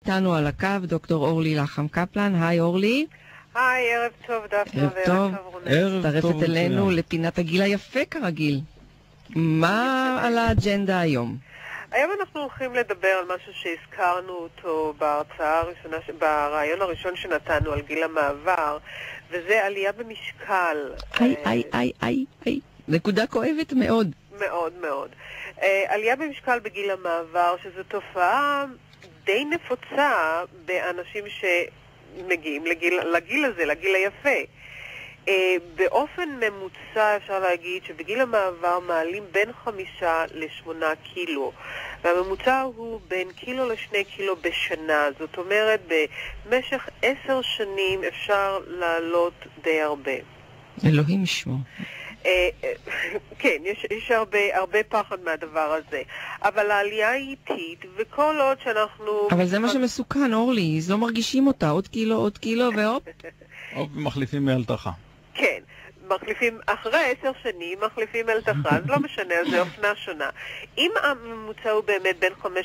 איתנו על הקו דוקטור אורלי לחם קפלן. היי אורלי. היי, ערב טוב דפנה וערב טוב רונן. מצטרפת אלינו לפינת הגיל היפה כרגיל. מה על האג'נדה היום? היום אנחנו הולכים לדבר על משהו שהזכרנו אותו בהרצאה הראשונה, ברעיון הראשון שנתנו על גיל המעבר, וזה עלייה במשקל. איי. נקודה כואבת מאוד. מאוד מאוד. עלייה במשקל בגיל המעבר, שזו תופעה די נפוצה באנשים שמגיעים לגיל הזה, לגיל היפה. באופן ממוצע אפשר להגיד שבגיל המעבר מעלים בין 5 ל8 קילו, והממוצע הוא בין קילו ל2 קילו בשנה. זאת אומרת, במשך 10 שנים אפשר לעלות די הרבה. אלוהים ישמור. כן, יש הרבה פחד מהדבר הזה, אבל העלייה היא איטית, וכל עוד שאנחנו... אבל זה מה שמסוכן, אורלי, לא מרגישים אותה, עוד קילו והופ. מחליפים מאלתחה. כן, מחליפים, אחרי 10 שנים מחליפים אלתחה, אז לא משנה, אז זה אופנה שונה. אם הממוצע הוא באמת בין 5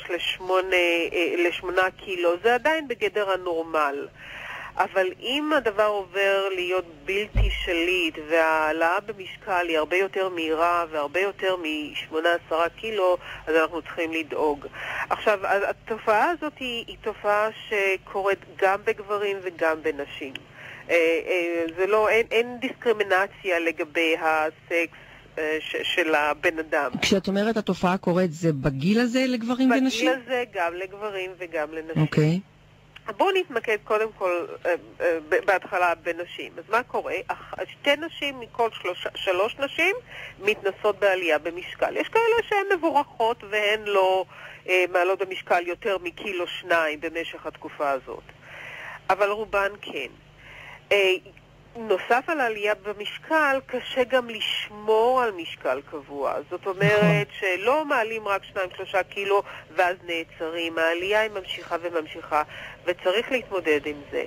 ל8 קילו, זה עדיין בגדר הנורמל. אבל אם הדבר עובר להיות בלתי שליט והעלאה במשקל היא הרבה יותר מהירה והרבה יותר מ18 קילו, אז אנחנו צריכים לדאוג. עכשיו, התופעה הזאת היא תופעה שקורית גם בגברים וגם בנשים. זה לא, אין דיסקרימינציה לגבי הסקס של הבן אדם. כשאת אומרת התופעה קורית, זה בגיל הזה לגברים ונשים? בגיל הזה גם לגברים וגם לנשים. אוקיי. בואו נתמקד קודם כל בהתחלה בנשים. אז מה קורה? 2 נשים מכל 3 נשים מתנסות בעלייה במשקל. יש כאלה שהן מבורכות והן לא מעלות במשקל יותר מקילו 2 במשך התקופה הזאת. אבל רובן כן. נוסף על העלייה במשקל, קשה גם לשמור על משקל קבוע. זאת אומרת שלא מעלים רק 2-3 קילו ואז נעצרים. העלייה היא ממשיכה וממשיכה, וצריך להתמודד עם זה.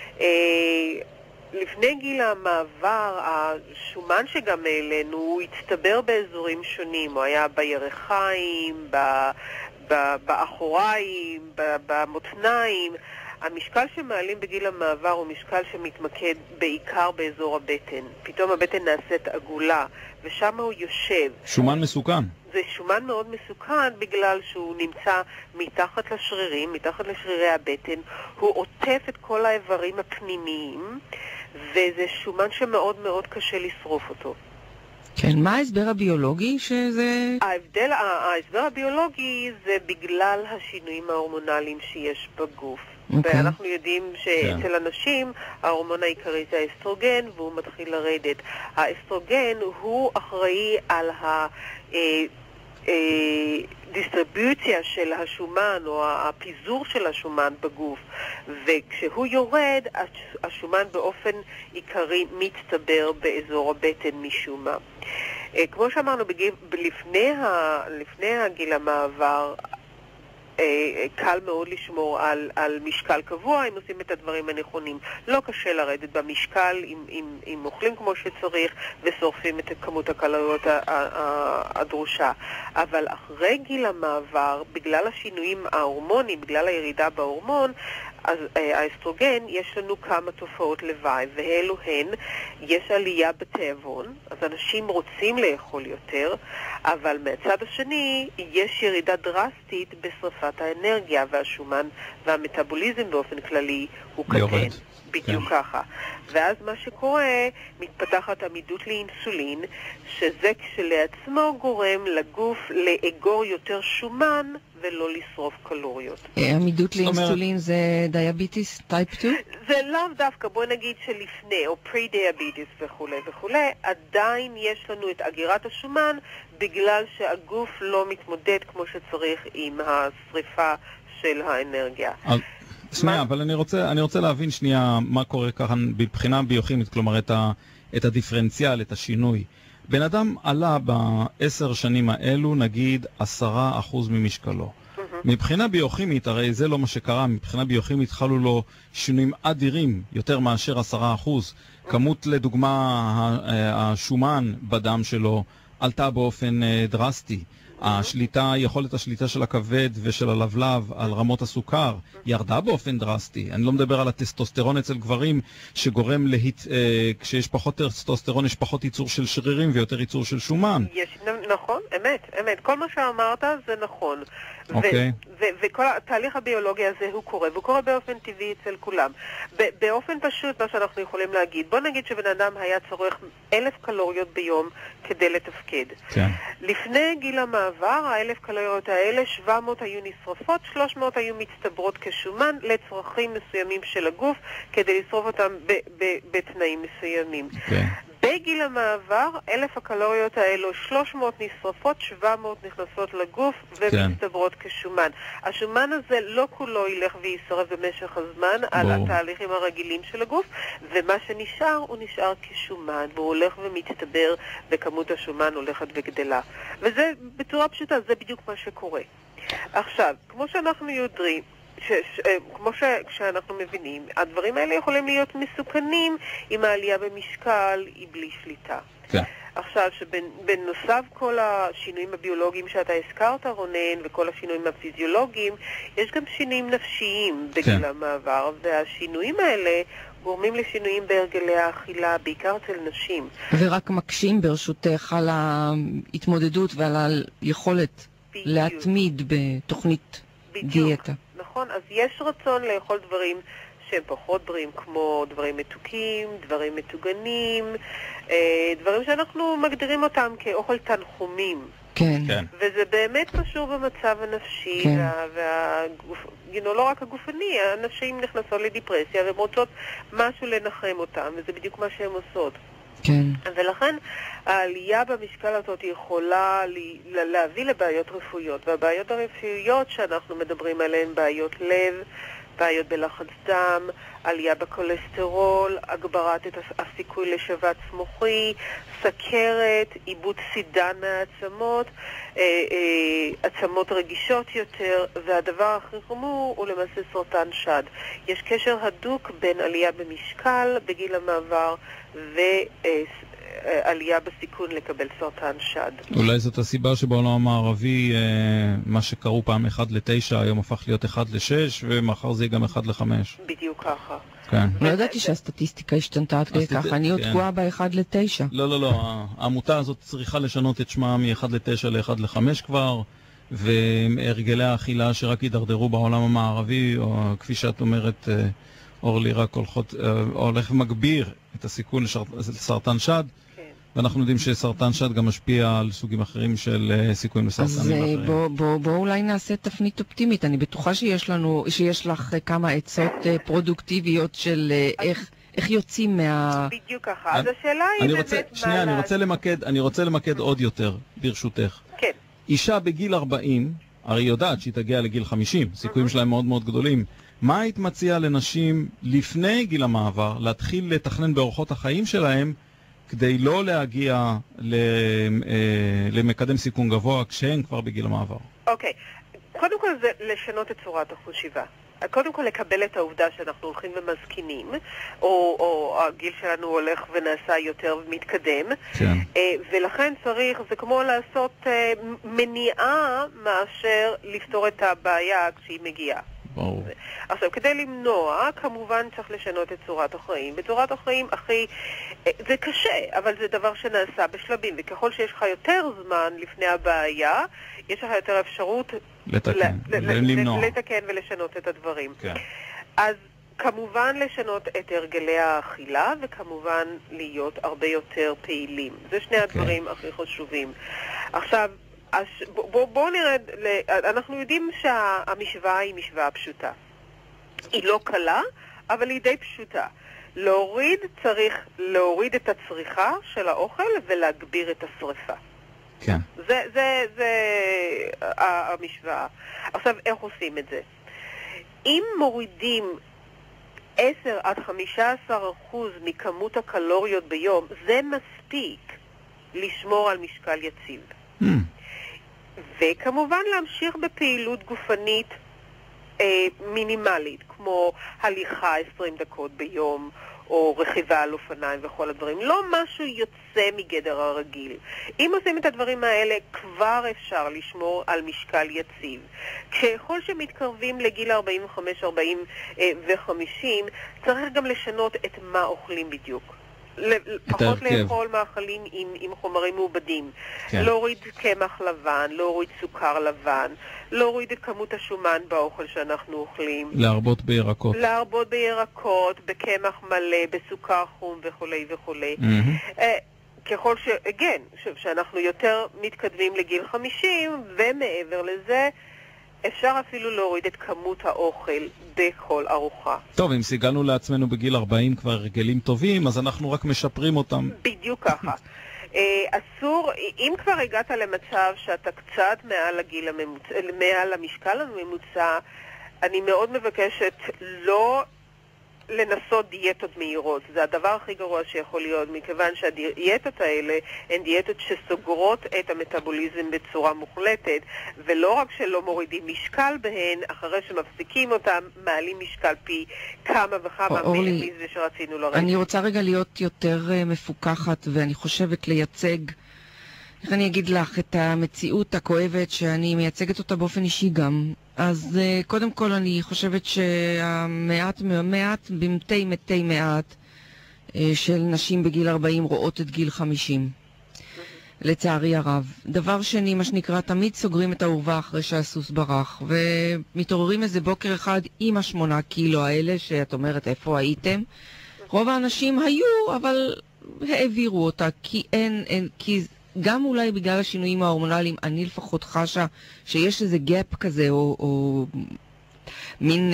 לפני גיל המעבר, השומן שגם העלינו, הוא הצטבר באזורים שונים. הוא היה בירכיים, באחוריים, במותניים. המשקל שמעלים בגיל המעבר הוא משקל שמתמקד בעיקר באזור הבטן. פתאום הבטן נעשית עגולה, ושם הוא יושב. שומן מסוכן. זה שומן מאוד מסוכן בגלל שהוא נמצא מתחת לשרירים, מתחת לשרירי הבטן. הוא עוטף את כל האיברים הפנימיים, וזה שומן שמאוד מאוד קשה לשרוף אותו. כן, מה ההסבר הביולוגי שזה... ההסבר הביולוגי זה בגלל השינויים ההורמונליים שיש בגוף. Okay. ואנחנו יודעים שאצל אנשים ההורמון העיקרי זה האסטרוגן, והוא מתחיל לרדת. האסטרוגן הוא אחראי על הדיסטריבוציה של השומן או הפיזור של השומן בגוף, וכשהוא יורד השומן באופן עיקרי מצטבר באזור הבטן משום מה. כמו שאמרנו, לפני הגיל המעבר קל מאוד לשמור על משקל קבוע אם עושים את הדברים הנכונים. לא קשה לרדת במשקל אם אוכלים כמו שצריך ושורפים את כמות הקלוריות הדרושה. אבל אחרי גיל המעבר, בגלל השינויים ההורמוניים, בגלל הירידה בהורמון, אז האסטרוגן, יש לנו כמה תופעות לוואי, ואלו הן, יש עלייה בתיאבון, אז אנשים רוצים לאכול יותר, אבל מהצד השני יש ירידה דרסטית בשריפת האנרגיה, והשומן והמטאבוליזם באופן כללי הוא קטן. בדיוק ככה. ואז מה שקורה, מתפתחת עמידות לאינסולין, שזה כשלעצמו גורם לגוף לאגור יותר שומן ולא לשרוף קלוריות. עמידות לאינסולין זה דיאביטיס טייפ 2? זה לאו דווקא, בוא נגיד שלפני, או פרי-דיאביטיס וכו' וכו', עדיין יש לנו את אגירת השומן, בגלל שהגוף לא מתמודד כמו שצריך עם השריפה של האנרגיה. שנייה, אבל אני רוצה להבין שנייה מה קורה ככה מבחינה ביוכימית, כלומר את הדיפרנציאל, את השינוי. בן אדם עלה ב10 שנים האלו, נגיד 10% ממשקלו. מבחינה ביוכימית, הרי זה לא מה שקרה, מבחינה ביוכימית חלו לו שינויים אדירים, יותר מאשר 10%. כמות, לדוגמה, השומן בדם שלו עלתה באופן דרסטי. יכולת השליטה של הכבד ושל הלבלב על רמות הסוכר ירדה באופן דרסטי. אני לא מדבר על הטסטוסטרון אצל גברים שגורם כשיש פחות טסטוסטרון יש פחות ייצור של שרירים ויותר ייצור של שומן. נכון, אמת. כל מה שאמרת זה נכון. אוקיי. וכל התהליך הביולוגי הזה הוא קורה, והוא קורה באופן טבעי אצל כולם. באופן פשוט מה שאנחנו יכולים להגיד, בוא נגיד שבן אדם היה צורך 1,000 קלוריות ביום כדי לתפקד. כן. לפני גיל המעבר, ה1,000 קלוריות האלה, 700 היו נשרפות, 300 היו מצטברות כשומן לצרכים מסוימים של הגוף, כדי לשרוף אותם בתנאים מסוימים. כן. בגיל המעבר, 1,000 הקלוריות האלו, 300 נשרפות, 700 נכנסות לגוף ומצטברות כשומן. השומן הזה לא כולו ילך וישרף במשך הזמן על התהליכים הרגילים של הגוף, ומה שנשאר הוא נשאר כשומן, והוא הולך ומצטבר וכמות השומן הולכת וגדלה. וזה בצורה פשוטה, זה בדיוק מה שקורה. עכשיו, כמו שאנחנו יודעים, כמו שאנחנו מבינים, הדברים האלה יכולים להיות מסוכנים אם העלייה במשקל היא בלי שליטה. כן. עכשיו, שבנוסף כל השינויים הביולוגיים שאתה הזכרת, רונן, וכל השינויים הפיזיולוגיים, יש גם שינויים נפשיים בגיל המעבר, והשינויים האלה גורמים לשינויים בהרגלי האכילה, בעיקר אצל נשים. ורק מקשים ברשותך על ההתמודדות ועל היכולת להתמיד בתוכנית דיאטה. נכון, אז יש רצון לאכול דברים שהם פחות בריאים, כמו דברים מתוקים, דברים מטוגנים, דברים שאנחנו מגדירים אותם כאוכל תנחומים. כן. וזה באמת קשור במצב הנפשי, לא רק הגופני, הנשים נכנסות לדיפרסיה והן רוצות משהו לנחם אותם, וזה בדיוק מה שהן עושות. כן. ולכן העלייה במשקל הזאת יכולה להביא לבעיות רפואיות, והבעיות הרפואיות שאנחנו מדברים עליהן, בעיות לב, בעיות בלחץ דם, עלייה בכולסטרול, הגברת הסיכוי לשבץ מוחי, סכרת, איבוד סידן מהעצמות, עצמות רגישות יותר, והדבר הכי חמור הוא למעשה סרטן שד. יש קשר הדוק בין עלייה במשקל בגיל המעבר ועלייה בסיכון לקבל סרטן שד. אולי זאת הסיבה שבעולם המערבי מה שקראו פעם 1-9 היום הפך להיות 1-6 ומחר זה גם 1-5. בדיוק ככה. כן. לא ידעתי שהסטטיסטיקה השתנתה עד כדי ככה, אני עוד תקועה ב-1-9. לא, העמותה הזאת צריכה לשנות את שמה מ-1-9 ל-1-5 כבר, והרגלי האכילה שרק יידרדרו בעולם המערבי, או כפי שאת אומרת, אורלי, רק הולך ומגביר את הסיכון לסרטן שד, ואנחנו יודעים שסרטן שד גם משפיע על סוגים אחרים של סיכויים לסרטנים אחרים. אז בואו אולי נעשה תפנית אופטימית. אני בטוחה שיש לך כמה עצות פרודוקטיביות של איך יוצאים מה... בדיוק ככה. אז השאלה היא באמת... שנייה, אני רוצה למקד עוד יותר, ברשותך. כן. אישה בגיל 40, הרי יודעת שהיא תגיע לגיל 50, סיכויים שלהם מאוד מאוד גדולים. מה היית מציעה לנשים לפני גיל המעבר להתחיל לתכנן באורחות החיים שלהם כדי לא להגיע למקדם סיכון גבוה כשהן כבר בגיל המעבר? אוקיי. קודם כל זה לשנות את צורת החשיבה. קודם כל לקבל את העובדה שאנחנו הולכים ומזקינים, או הגיל שלנו הולך ונעשה יותר מתקדם, כן. ולכן צריך, זה כמו לעשות מניעה מאשר לפתור את הבעיה כשהיא מגיעה. ברור. עכשיו, כדי למנוע, כמובן צריך לשנות את צורת החיים. בצורת החיים זה קשה, אבל זה דבר שנעשה בשלבים, וככל שיש לך יותר זמן לפני הבעיה, יש לך יותר אפשרות לתקן ולשנות את הדברים. כן. אז כמובן לשנות את הרגלי האכילה, וכמובן להיות הרבה יותר פעילים. זה שני הדברים הכי חשובים. עכשיו, בואו נרד, אנחנו יודעים שהמשוואה היא משוואה פשוטה. היא לא קלה, אבל היא די פשוטה. צריך להוריד את הצריכה של האוכל ולהגביר את השריפה. כן. זה המשוואה. עכשיו, איך עושים את זה? אם מורידים 10-15% מכמות הקלוריות ביום, זה מספיק לשמור על משקל יציב. וכמובן להמשיך בפעילות גופנית מינימלית, כמו הליכה 20 דקות ביום, או רכיבה על אופניים וכל הדברים. לא משהו יוצא מגדר הרגיל. אם עושים את הדברים האלה, כבר אפשר לשמור על משקל יציב. ככל שמתקרבים לגיל 45, 40 ו-50, צריך גם לשנות את מה אוכלים בדיוק. פחות לאכול מאכלים עם חומרים מעובדים, להוריד קמח לבן, להוריד סוכר לבן, להוריד את כמות השומן באוכל שאנחנו אוכלים, להרבות בירקות, בקמח מלא, בסוכר חום וכו' וכו'. ככל שאנחנו יותר מתקדמים לגיל 50 ומעבר לזה, אפשר אפילו להוריד את כמות האוכל בכל ארוחה. טוב, אם סיגלנו לעצמנו בגיל 40 כבר הרגלים טובים, אז אנחנו רק משפרים אותם. בדיוק ככה. אסור, אם כבר הגעת למצב שאתה קצת מעל המשקל הממוצע, אני מאוד מבקשת לא לנסות דיאטות מהירות. זה הדבר הכי גרוע שיכול להיות, מכיוון שהדיאטות האלה הן דיאטות שסוגרות את המטאבוליזם בצורה מוחלטת, ולא רק שלא מורידים משקל בהן, אחרי שמפסיקים אותם, מעלים משקל פי כמה וכמה מזה שרצינו לרדת. אני רוצה רגע להיות יותר מפוקחת, ואני חושבת לייצג, איך אני אגיד לך, את המציאות הכואבת שאני מייצגת אותה באופן אישי גם. אז קודם כל אני חושבת שהמעט במתי מעט של נשים בגיל 40 רואות את גיל 50. לצערי הרב. דבר שני, מה שנקרא, תמיד סוגרים את העורבה אחרי שהסוס ברח, ומתעוררים איזה בוקר אחד עם 8 קילו האלה, שאת אומרת איפה הייתם. רוב האנשים היו, אבל העבירו אותה, כי גם אולי בגלל השינויים ההורמונליים, אני לפחות חשה שיש איזה גאפ כזה, או מין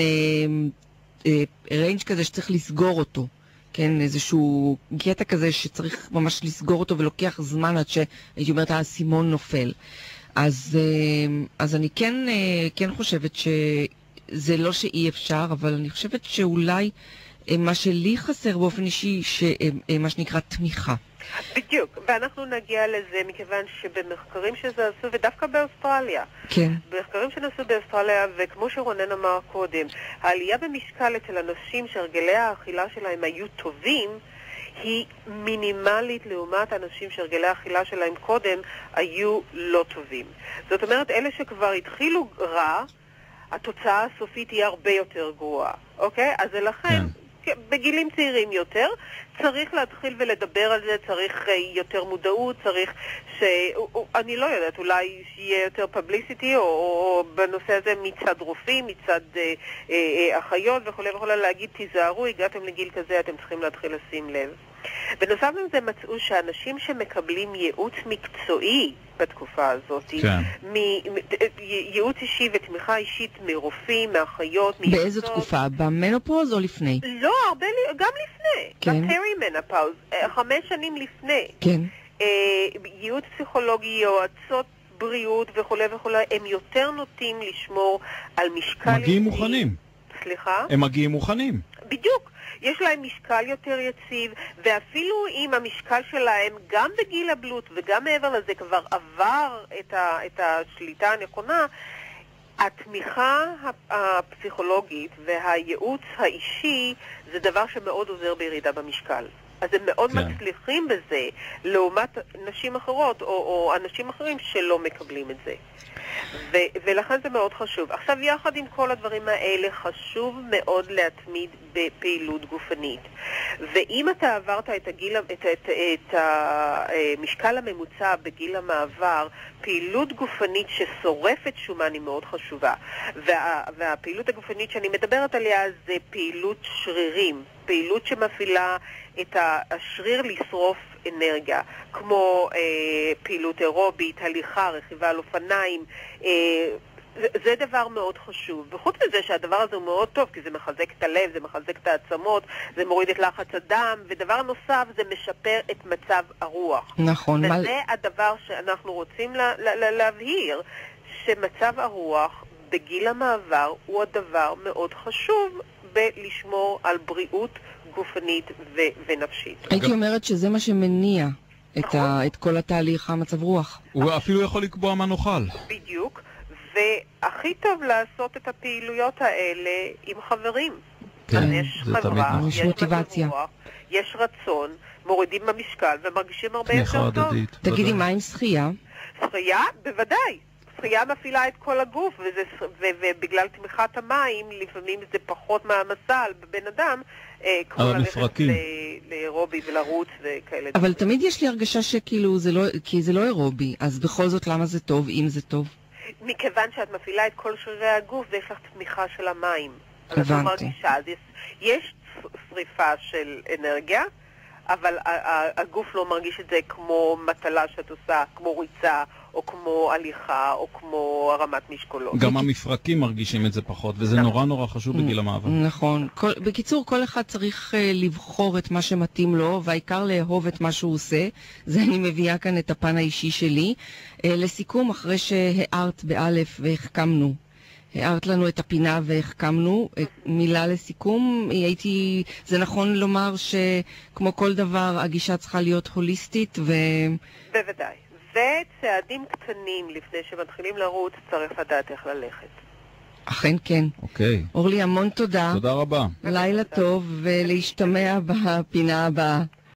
ריינג' כזה שצריך לסגור אותו. כן, איזשהו קטע כזה שצריך ממש לסגור אותו ולוקח זמן עד שהייתי אומרת, האסימון נופל. אז אני כן חושבת שזה לא שאי אפשר, אבל אני חושבת שאולי מה שלי חסר באופן אישי, מה שנקרא תמיכה. בדיוק, ואנחנו נגיע לזה מכיוון שבמחקרים שזה עשו, ודווקא באוסטרליה, כן. במחקרים שנעשו באוסטרליה, וכמו שרונן אמר קודם, העלייה במשקל אצל אנשים שהרגלי האכילה שלהם היו טובים, היא מינימלית לעומת אנשים שהרגלי האכילה שלהם קודם היו לא טובים. זאת אומרת, אלה שכבר התחילו רע, התוצאה הסופית היא הרבה יותר גרועה, אוקיי? אז לכן, בגילים צעירים יותר, צריך להתחיל ולדבר על זה, צריך יותר מודעות, צריך אני לא יודעת, אולי שיהיה יותר פבליסיטי, או בנושא הזה מצד רופאים, מצד אחיות וכו' וכו', להגיד תיזהרו, הגעתם לגיל כזה, אתם צריכים להתחיל לשים לב. בנוסף לזה מצאו שאנשים שמקבלים ייעוץ מקצועי בתקופה הזאת, ייעוץ אישי ותמיכה אישית מרופאים, מאחיות, באיזו תקופה? במנופוז או לפני? לא, גם לפני. בפרימנופוז, 5 שנים לפני. כן. ייעוץ פסיכולוגי, יועצות בריאות וכו' וכו', הם יותר נוטים לשמור על משקל... מגיעים מוכנים. סליחה? הם מגיעים מוכנים. בדיוק. יש להם משקל יותר יציב, ואפילו אם המשקל שלהם גם בגיל הבלוט וגם מעבר לזה כבר עבר את השליטה הנכונה, התמיכה הפסיכולוגית והייעוץ האישי זה דבר שמאוד עוזר בירידה במשקל. אז הם מאוד מצליחים בזה לעומת נשים אחרות או אנשים אחרים שלא מקבלים את זה. ולכן זה מאוד חשוב. עכשיו, יחד עם כל הדברים האלה, חשוב מאוד להתמיד בפעילות גופנית. ואם אתה עברת את המשקל הממוצע בגיל המעבר, פעילות גופנית ששורפת שומן היא מאוד חשובה. והפעילות הגופנית שאני מדברת עליה זה פעילות שרירים, פעילות שמפעילה את השריר לשרוף אנרגיה, כמו פעילות אירובית, הליכה, רכיבה על אופניים, זה דבר מאוד חשוב. וחוץ מזה שהדבר הזה הוא מאוד טוב, כי זה מחזק את הלב, זה מחזק את העצמות, זה מוריד את לחץ הדם, ודבר נוסף זה משפר את מצב הרוח. נכון. וזה הדבר שאנחנו רוצים להבהיר, שמצב הרוח בגיל המעבר הוא הדבר מאוד חשוב בלשמור על בריאות גופנית ונפשית. הייתי אומרת שזה מה שמניע את כל התהליך המצב רוח. הוא אפילו יכול לקבוע מה נאכל. בדיוק. והכי טוב לעשות את הפעילויות האלה עם חברים. כן, יש חברה, יש מוטיבציה. יש רצון, מורידים במשקל ומרגישים הרבה יותר טוב. תגידי, מה עם שחייה? שחייה? בוודאי. שחייה מפעילה את כל הגוף, ובגלל תמיכת המים, לפעמים זה פחות מהמסע בבן אדם, כמו ללכת לאירובי ולרוץ וכאלה. אבל תמיד יש לי הרגשה שכאילו כי זה לא אירובי, אז בכל זאת למה זה טוב, אם זה טוב? מכיוון שאת מפעילה את כל שרירי הגוף, ויש לך תמיכה של המים. הבנתי. אז יש שריפה של אנרגיה, אבל הגוף לא מרגיש את זה כמו מטלה שאת עושה, כמו ריצה, או כמו הליכה, או כמו הרמת משקולות. גם המפרקים מרגישים את זה פחות, וזה נורא נורא חשוב בגיל המעבר. נכון. בקיצור, כל אחד צריך לבחור את מה שמתאים לו, והעיקר לאהוב את מה שהוא עושה. זה אני מביאה כאן את הפן האישי שלי. לסיכום, אחרי שהערת באלף והחכמנו, הערת לנו את הפינה והחכמנו, מילה לסיכום, זה נכון לומר שכמו כל דבר הגישה צריכה להיות הוליסטית בוודאי. וצעדים קטנים לפני שמתחילים לרוץ צריך לדעת איך ללכת. אכן כן. אוקיי. אורלי, המון תודה. תודה רבה. לילה טוב ולהשתמע בפינה הבאה.